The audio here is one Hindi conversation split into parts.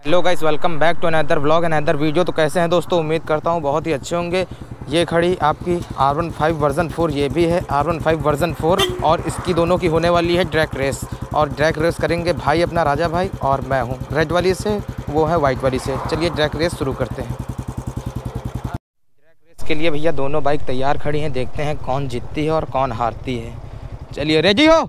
Hello guys, welcome back to another vlog and another video. तो कैसे हैं दोस्तों, उम्मीद करता हूं बहुत ही अच्छे होंगे। ये खड़ी आपकी R15 वर्जन 4, ये भी है R15 वर्जन 4 और इसकी दोनों की होने वाली है ड्रैग रेस। और ड्रैग रेस करेंगे भाई अपना राजा भाई और मैं हूं रेड वाली से, वो है वाइट वाली से। चलिए ड्रैग रेस शुरू करते हैं। ड्रैग रेस के लिए भैया दोनों बाइक तैयार खड़ी हैं, देखते हैं कौन जीतती है और कौन हारती है। चलिए रेडी हो,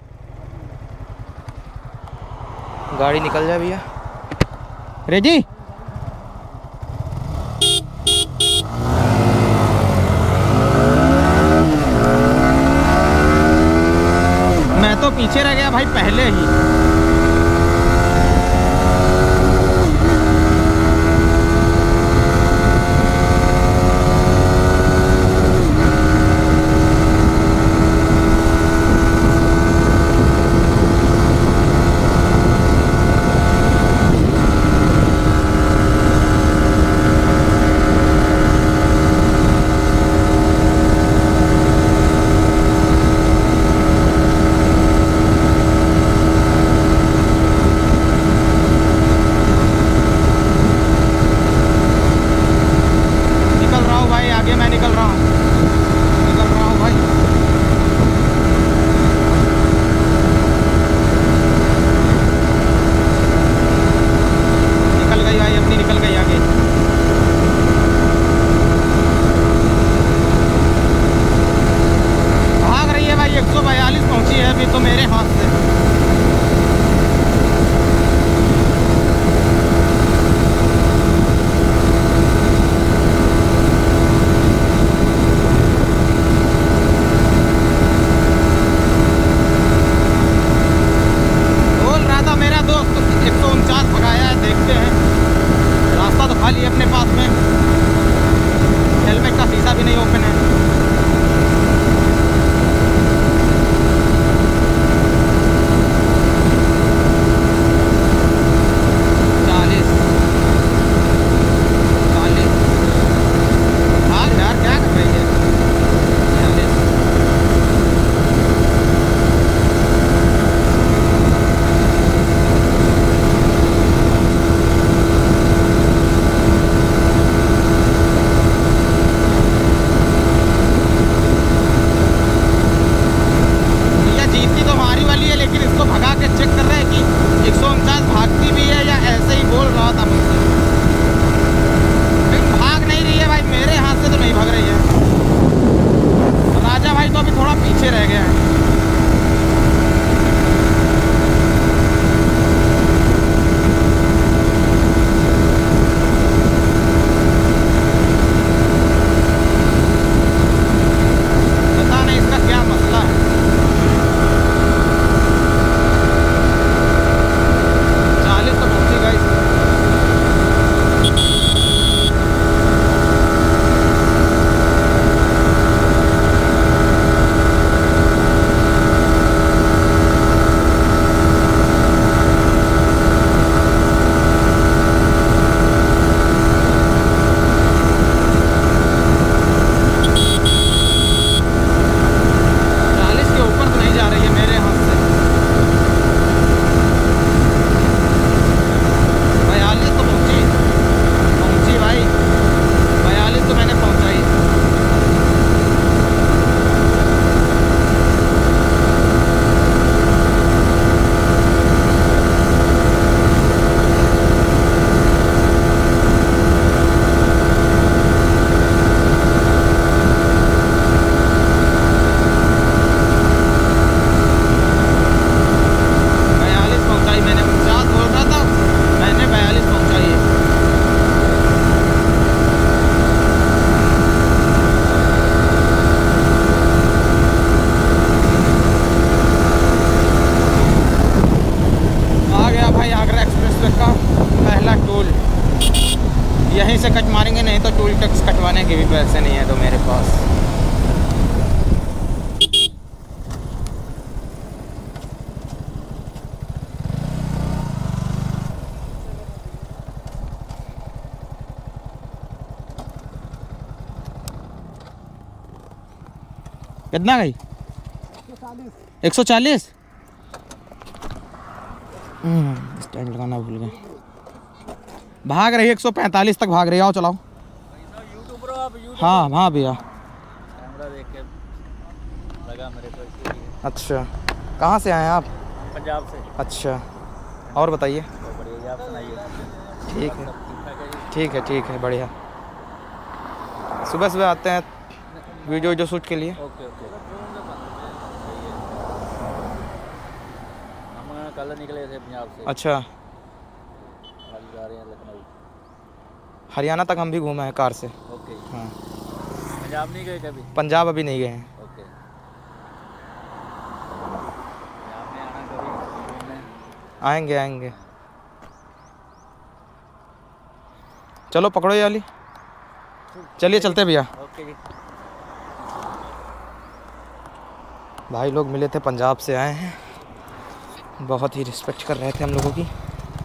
गाड़ी निकल जाए भैया। रेडी? मैं तो पीछे रह गया भाई पहले ही। तो मेरे हाथ से बोल रहा था मेरा दोस्त 149 भगाया है। देखते हैं, रास्ता तो खाली है अपने पास में, हेलमेट का शीशा भी नहीं ओपन है। रह गया है। पता नहीं इसका क्या मसला है। यहीं से कट मारेंगे, नहीं तो टोल टैक्स कटवाने के भी पैसे नहीं है तो मेरे पास। कितना गई? 140। स्टैंड लगाना भूल गए। भाग रही है 145 तक भाग रही है। आओ चलाओ। यूट्यूबर हो आप? हाँ हाँ भैया। कैमरा देख के लगा मेरे को इसलिए। अच्छा, कहाँ से आए हैं आप? पंजाब से। अच्छा, और बताइए। तो बढ़िया, आप सुनाइए। ठीक है, ठीक है जी। ठीक है बढ़िया। सुबह सुबह आते हैं वीडियो शूट के लिए। Okay okay. हम कल निकले थे पंजाब से। अच्छा, आज जा रहे हैं लखनऊ। हरियाणा तक हम भी घूमे हैं कार से। ओके। हाँ, पंजाब नहीं गए कभी? पंजाब अभी नहीं गए हैं। ओके। पंजाब में आना कभी घूमने? आएंगे आएंगे। चलो पकड़ो ये वाली। चलिए चलते हैं भैया। ओके जी। भाई लोग मिले थे, पंजाब से आए हैं, बहुत ही रिस्पेक्ट कर रहे थे हम लोगों की।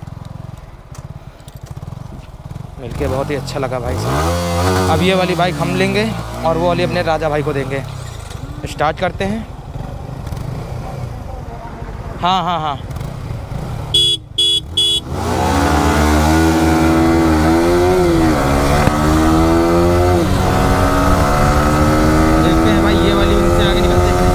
मिलके बहुत ही अच्छा लगा भाई साहब। अब ये वाली बाइक हम लेंगे और वो वाली अपने राजा भाई को देंगे। स्टार्ट करते हैं। हाँ हाँ हाँ। देखते हैं भाई ये वाली उनसे आगे निकलते हैं।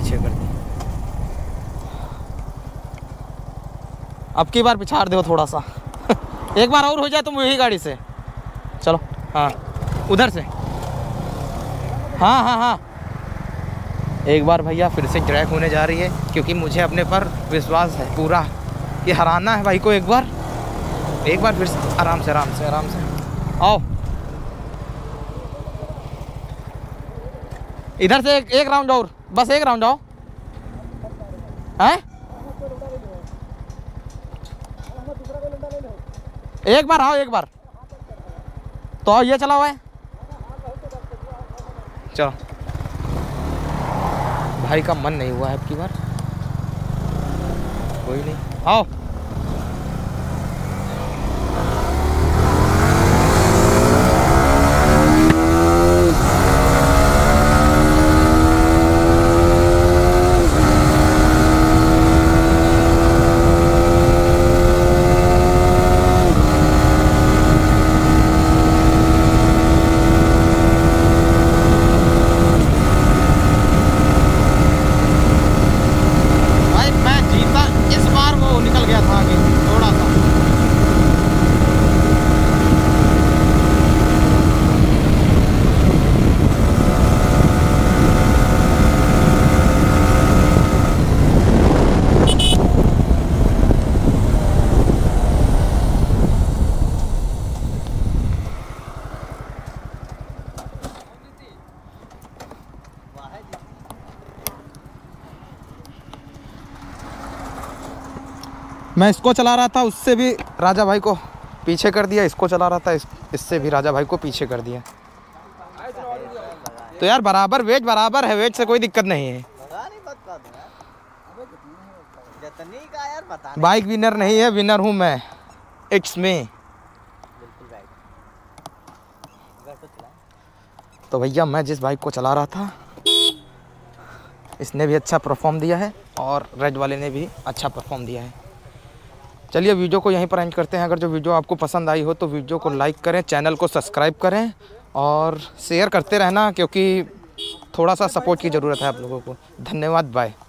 पीछे कर दी। अब की बार पिछाड़ दो थोड़ा सा एक बार और हो जाए तुम यही गाड़ी से चलो। हाँ उधर से, हाँ हाँ हाँ। एक बार भैया फिर से ड्रैग होने जा रही है, क्योंकि मुझे अपने पर विश्वास है पूरा कि हराना है भाई को। एक बार फिर से आराम से आराम से आराम से आओ। इधर से एक राउंड और, बस एक राउंड आओ। हैं एक बार आओ, एक बार तो आओ। ये चला हुआ है, चलो। भाई का मन नहीं हुआ है अब की बार, कोई नहीं, आओ। मैं इसको चला रहा था, उससे भी राजा भाई को पीछे कर दिया। इसको चला रहा था, इससे भी राजा भाई को पीछे कर दिया। तो यार बराबर वेट बराबर है, वेट से कोई दिक्कत नहीं है। बाइक विनर नहीं है, विनर हूँ मैं। It's me. तो भैया मैं जिस बाइक को चला रहा था इसने भी अच्छा परफॉर्म दिया है और रेड वाले ने भी अच्छा परफॉर्म दिया है। चलिए वीडियो को यहीं पर एंड करते हैं। अगर जो वीडियो आपको पसंद आई हो तो वीडियो को लाइक करें, चैनल को सब्सक्राइब करें और शेयर करते रहना, क्योंकि थोड़ा सा सपोर्ट की ज़रूरत है आप लोगों को। धन्यवाद, बाय।